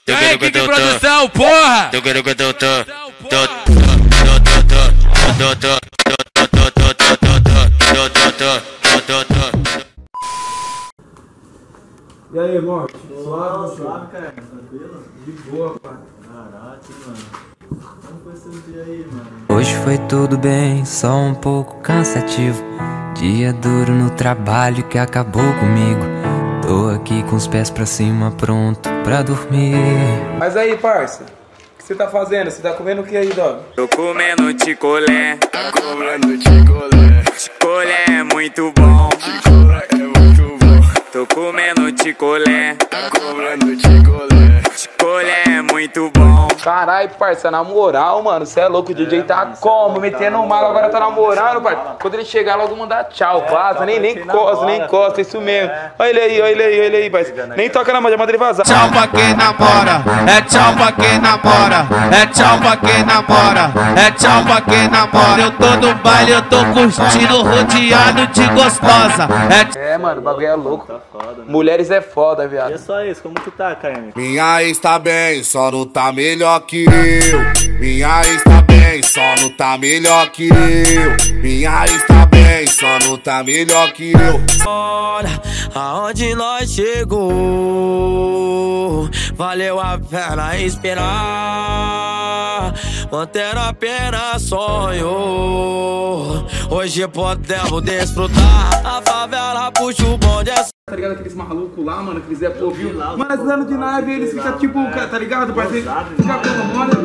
Aí, que produção, porra! E aí, Morte? Suave, cara, tranquilo? De boa, pai. Caraca, mano. Como foi seu dia aí, mano? Hoje foi tudo bem, só um pouco cansativo. Dia duro no trabalho que acabou comigo. Tô aqui com os pés pra cima, pronto pra dormir. Mas aí, parça, o que você tá fazendo? Você tá comendo o que aí, dog? Tô comendo ticolé, comendo ticolé. Ticolé é muito bom, ticolé é muito bom. Tô comendo ticolé, comendo ticolé. Ticolé é muito bom. Caralho, parça, na moral, mano, cê é louco, o DJ tá como? Metendo mal, agora tá namorando, parça. Quando ele chegar, logo mandar tchau, vaza, nem encosta, isso mesmo. Olha ele aí, parça. Nem toca na mão, já manda ele vazar. Tchau pra quem namora, é tchau pra quem namora, é tchau pra quem namora, é tchau pra quem namora. Eu tô no baile, eu tô curtindo, rodeado de gostosa. É, mano, o bagulho é louco. Tá foda, né? Mulheres é foda, viado. E é só isso, como que tá, KM? Minha ex tá bem, só não tá melhor que eu. Minha ex tá bem, só não tá melhor que eu. Minha ex tá bem, só não tá melhor que eu. Olha aonde nós chegou, valeu a pena esperar, manter apenas sonho. Hoje podemos desfrutar, a favela puxa o bonde. Tá ligado aqueles malucos lá, mano, que eles é povinho. Mano, eles andando de nave, eles ficam tipo, tá ligado, parceiro? Fica como, olha.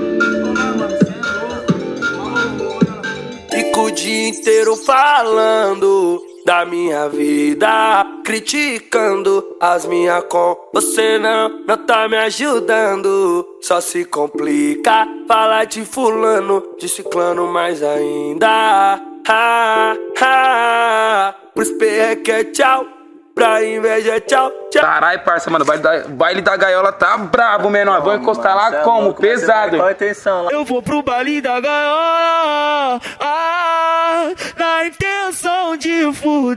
Fico o dia inteiro falando da minha vida, criticando as minhas com. Você não tá me ajudando, só se complica. Falar de fulano, de ciclano mais ainda. Pros perreque é tchau, pra inveja é tchau, tchau. Caralho, parça, mano, o baile da gaiola tá brabo, menor. Vou encostar lá é como? louco, Pesado. Qual a intenção lá? Eu vou pro baile da gaiola, na intenção de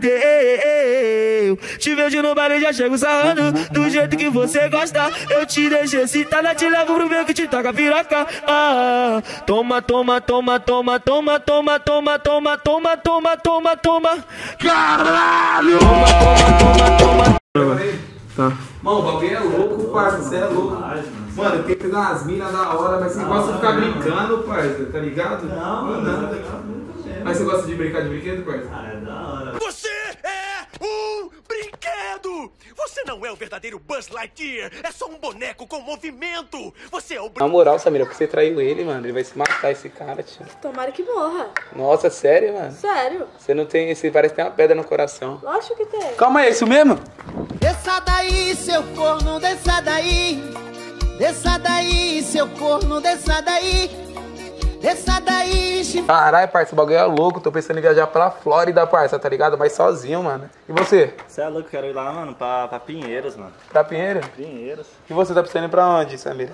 fuder. Te vejo no baile, já chego sarrando do jeito que você gosta. Eu te deixo excitada, te levo pro meio que te toca piroca. Toma, toma, toma, toma, toma, toma, toma, toma, toma, toma, toma, toma. Caralho! Toma, toma, toma, toma. Tá. Mano, o bagulho é louco, parça, você é louco. Mano, eu tenho que pegar umas minas da hora, mas você gosta de ficar brincando, parça, tá ligado? Não. Mas você gosta de brincar de brinquedo, parça? Ah, é da hora. Você é um brinquedo! Você não é o verdadeiro Buzz Lightyear! É só um boneco com movimento! Você é o Na moral, Samira, porque você traiu ele, mano, ele vai se matar, esse cara, tio. Tomara que morra. Nossa, sério, mano? Sério? Você não tem, você parece que tem uma pedra no coração. Lógico que tem. Calma aí, é isso mesmo? Desça daí, seu corno, desça daí. Desça daí, seu corno, desça daí. Desça daí, Caralho, parça, o bagulho é louco. Tô pensando em viajar pra Flórida, parça, tá ligado? Mas sozinho, mano. E você? Você é louco, quero ir lá, mano, pra Pinheiros, mano. Pra Pinheiro? Pinheiros. E você tá pensando em ir pra onde, Samira?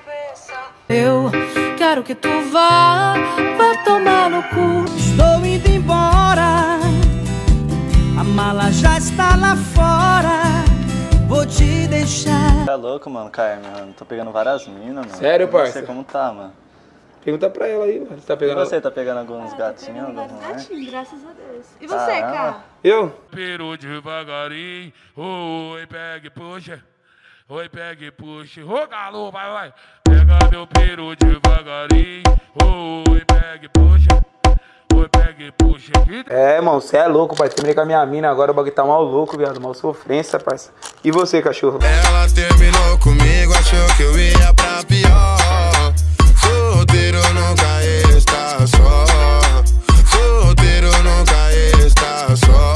Eu quero que tu vá tomar no cu. Estou indo embora, a mala já está lá fora. Vou te deixar. Você é louco, mano, KM, mano. Tô pegando várias minas, mano. Sério, Eu não parça? sei como tá, mano. Pergunta pra ela aí, mano. Você tá E pegando... você tá pegando alguns gatinhos? Algum moleque? Gatinho, graças a Deus. E você, Caramba. cara? Eu? Peru devagarinho, oi, pega e puxa. Oi, pega e puxa. Ô, galo, vai. Pega meu peru devagarinho, oi, pega e puxa. Oi, pega e puxa. É, irmão, você é louco, pai. Terminei com a minha mina, agora o bagulho tá mal louco, viado. Mal sofrência, parça. E você, cachorro? Ela terminou comigo, achou que eu ia pra pior. Solteiro nunca está só. Solteiro nunca está só.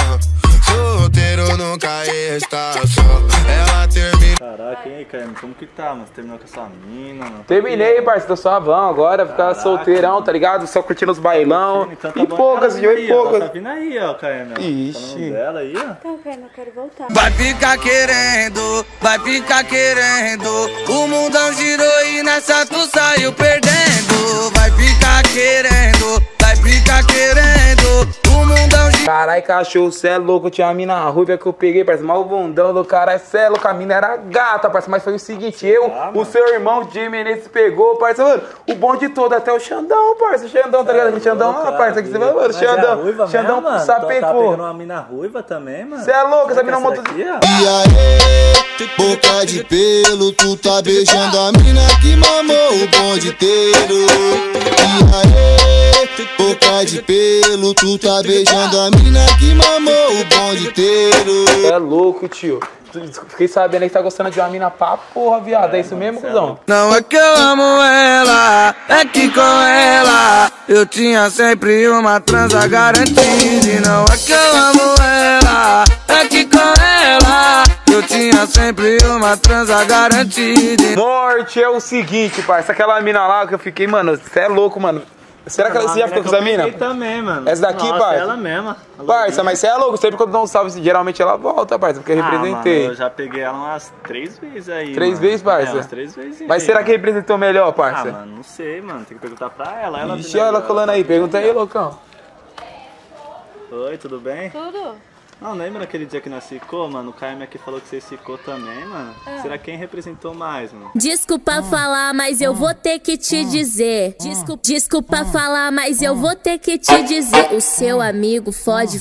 Solteiro nunca está só. Ela terminou. Caraca, e aí, KM, como que tá, mano? Você terminou com essa mina, mano? Terminei, parça. Tô suavão agora. Ficar solteirão, tá ligado? Só curtindo os bailão. Então tá E bom, poucas, ela viu? vindo E aí, ó, poucas. Tá vindo aí, ó, KM. Ó. Ixi. Falando dela aí, ó. Então, cara, eu quero voltar. Vai ficar querendo, vai ficar querendo. O mundão girou e nessa tu saiu perdendo. Vai ficar querendo, vai ficar querendo. O mundão girou. Caralho, Caralho, cachorro, cê é louco, tinha uma mina ruiva que eu peguei, parceiro, mal bundão do caralho, cê é louco, a mina era gata, parceiro, mas foi o seguinte, o seu irmão Jim Menezes pegou, parceiro, mano, o bonde todo, até o Xandão, parceiro, o Xandão, tá ligado? O Xandão, parceiro, aqui você vai, mano, Xandão, Xandão sapecou. Tá pegando uma mina ruiva também, mano? Cê é louco, essa mina montou... E aí, boca de pelo, tu tá beijando a mina que mamou o bonde inteiro. E aí, boca de pelo, tu tá beijando a mina que mamou o bonde inteiro. Cê é louco, tio. Fiquei sabendo aí que tá gostando de uma mina pra porra, viado. É isso mesmo, cuzão? Não é que eu amo ela, é que com ela eu tinha sempre uma transa garantida. E não é que eu amo ela, é que com ela eu tinha sempre uma transa garantida. Morte é o seguinte, parça. Aquela mina lá que eu fiquei, mano, cê é louco, mano. Será que você já ficou com essa mina? Eu também, mano. Essa daqui, nossa, parça? Ela mesma. Parça, mas você é louco. Sempre quando dá um salve, geralmente ela volta, parça. Porque eu representei. Mano, eu já peguei ela umas 3 vezes aí. 3 vezes, parça? Umas 3 vezes. Mas será que representou melhor, parça? Mano, não sei, mano. Tem que perguntar pra ela. Ixi, olha ela colando aí. Pergunta aí, loucão. Oi, tudo bem? Tudo. Não, lembra naquele dia que nós ficou, mano? O KM aqui falou que vocês ficou também, mano. Será quem representou mais, mano? Desculpa falar, mas eu vou ter que te dizer. Desculpa falar, mas eu vou ter que te dizer. O seu amigo fode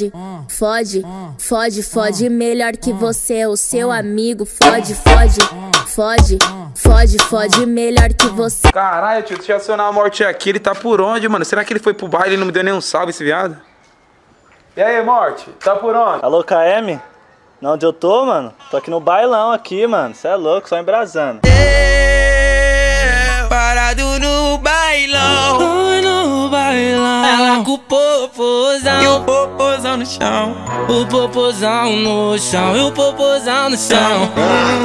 melhor que você. O seu amigo fode melhor que você. Caralho, tio, deixa eu acionar a morte aqui. Ele tá por onde, mano? Será que ele foi pro baile e não me deu nenhum salve, esse viado? E aí, Morte? Tá por onde? Alô, KM? Não, onde eu tô, mano? Tô aqui no bailão aqui, mano. Cê é louco, só embrasando. Parado no bailão, no bailão. Ela com o popozão e o popozão no chão. O popozão no chão e o popozão no chão.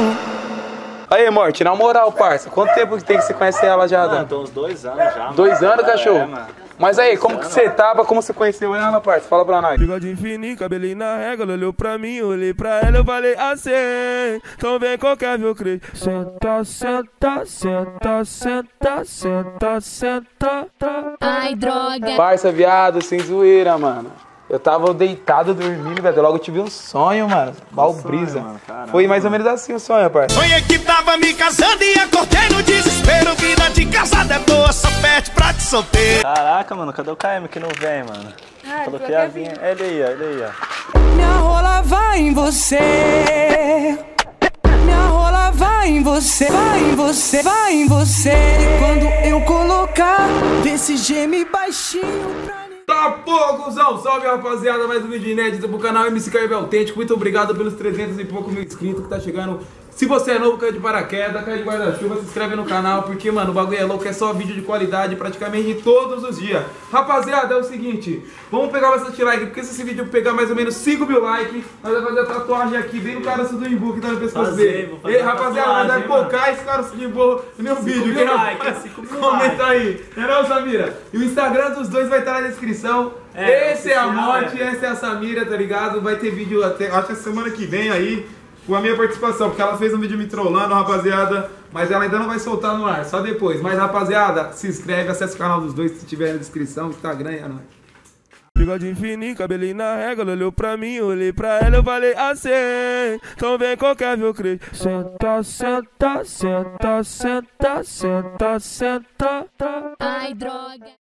Aí, Morte, na moral, parça, quanto tempo que tem que você conhecer ela já, Dan? Mano, tô uns 2 anos já, mano. 2 anos, cachorro? Mano. Mas aí, como que você tava, como você conheceu ela, parça? Fala pra nós. Bigode fininho, cabelinho na régua, ela olhou pra mim, eu olhei pra ela, eu falei assim, então vem qualquer viu crer. Senta, senta, senta, senta, senta, senta. Ai, droga. Parça, viado, sem zoeira, mano. Eu tava deitado dormindo, velho. Logo tive um sonho, mano. Mal brisa. Foi mais ou menos assim o sonho, parça. Sonhei que tava me casando e acordei no desespero. Vida de casada é boa, só perde pra de solteiro. Caraca, mano, cadê o KM que não vem, mano? Falou que ia vir. Ele aí, ó. Minha rola vai em você. Minha rola vai em você. Vai em você, vai em você. Quando eu colocar desse geme baixinho pra mim. Tá poucozão! Salve, rapaziada, mais um vídeo inédito pro canal MC Carve Autêntico. Muito obrigado pelos 300 e poucos mil inscritos que tá chegando. Se você é novo, cai de paraquedas, cai de guarda-chuva, se inscreve no canal, porque, mano, o bagulho é louco, é só vídeo de qualidade praticamente todos os dias. Rapaziada, é o seguinte, vamos pegar bastante like, porque se esse vídeo pegar mais ou menos 5 mil likes, nós vamos fazer a tatuagem aqui, bem no caroço do Imbu que tá no pescoço dele. E rapaziada, nós vamos focar esse caroço de Imbu no meu vídeo. Quem não comenta aí, não, Samira? E o Instagram dos dois vai estar na descrição. Esse é a Morte, essa é a Samira, tá ligado? Vai ter vídeo até, acho que semana que vem aí, com a minha participação, porque ela fez um vídeo me trollando, rapaziada, mas ela ainda não vai soltar no ar, só depois. Mas, rapaziada, se inscreve, acessa o canal dos dois, se tiver na descrição, Instagram e é nóis. Bigode fininho, cabelinho na régua, ela olhou pra mim, eu olhei pra ela, eu falei assim, então vem qualquer viu crer. Senta, senta, senta, senta, senta, senta. Ai, droga.